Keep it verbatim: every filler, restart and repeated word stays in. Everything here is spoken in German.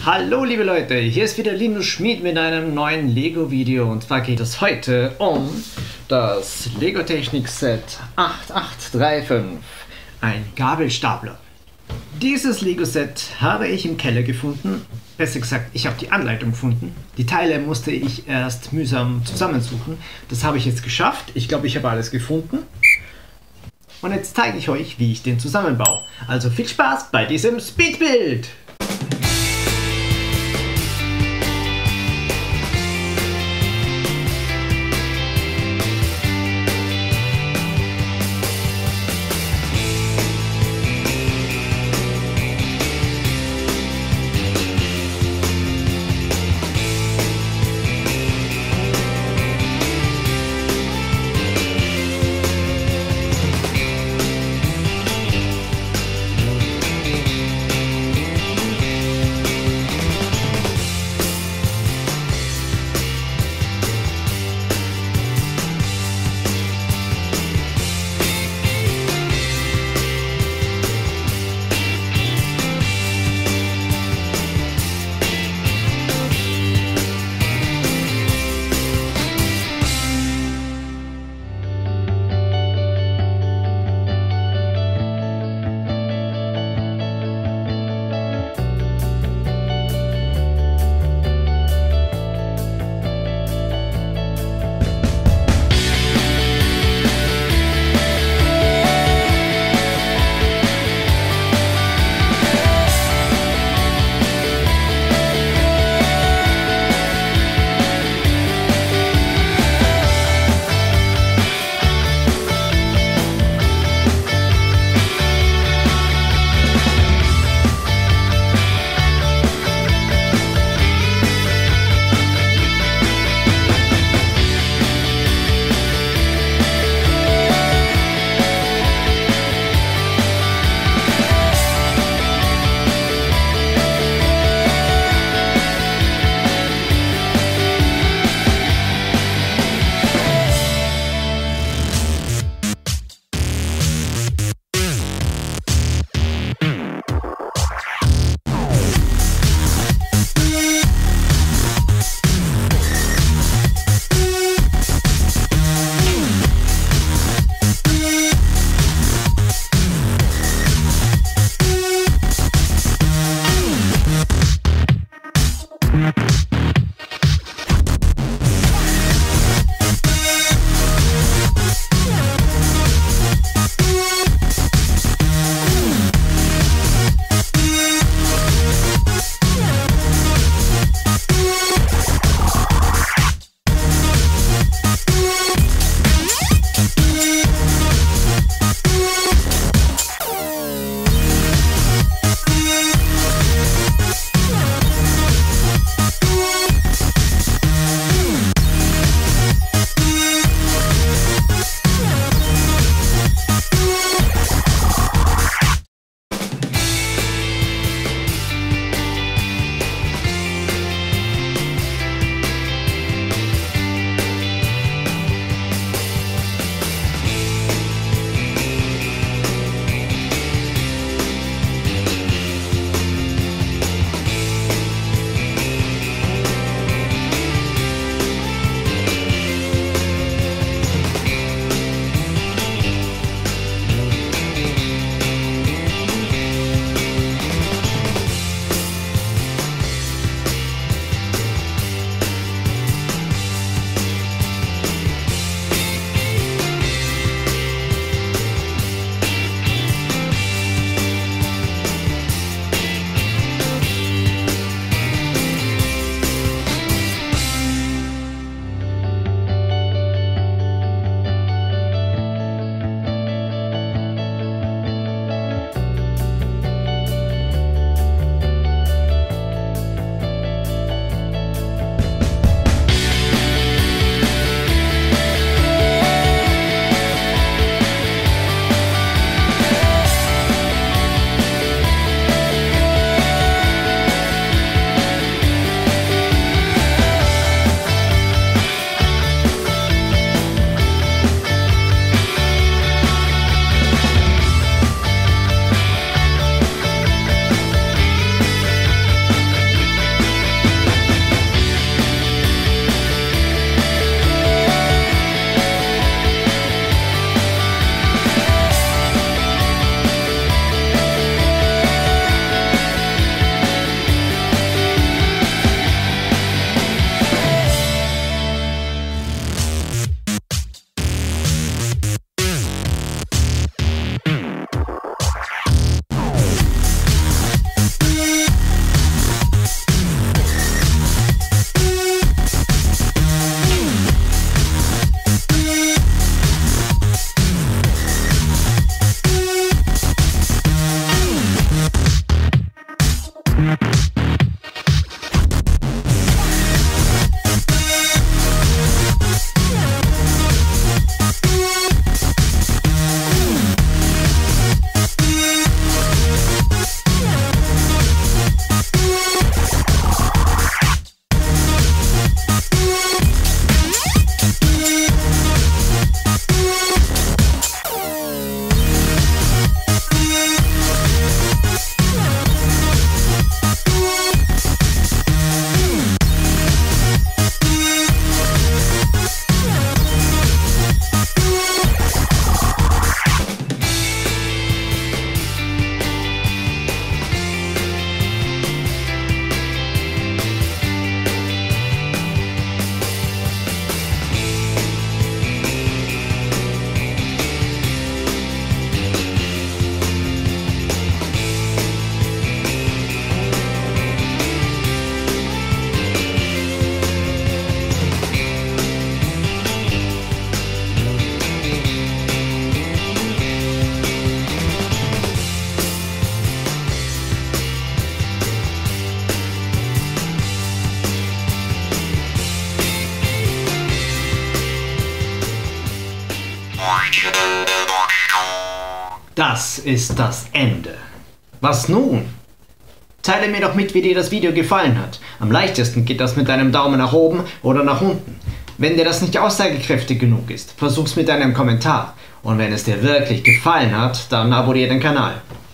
Hallo liebe Leute, hier ist wieder Linus Schmid mit einem neuen Lego Video, und zwar geht es heute um das Lego Technik Set acht acht drei fünf, ein Gabelstapler. Dieses Lego Set habe ich im Keller gefunden, besser gesagt, ich habe die Anleitung gefunden. Die Teile musste ich erst mühsam zusammensuchen, das habe ich jetzt geschafft. Ich glaube, ich habe alles gefunden. Und jetzt zeige ich euch, wie ich den zusammenbaue. Also viel Spaß bei diesem Speedbuild! Das ist das Ende. Was nun? Teile mir doch mit, wie dir das Video gefallen hat. Am leichtesten geht das mit einem Daumen nach oben oder nach unten. Wenn dir das nicht aussagekräftig genug ist, versuch's mit einem Kommentar. Und wenn es dir wirklich gefallen hat, dann abonniere den Kanal.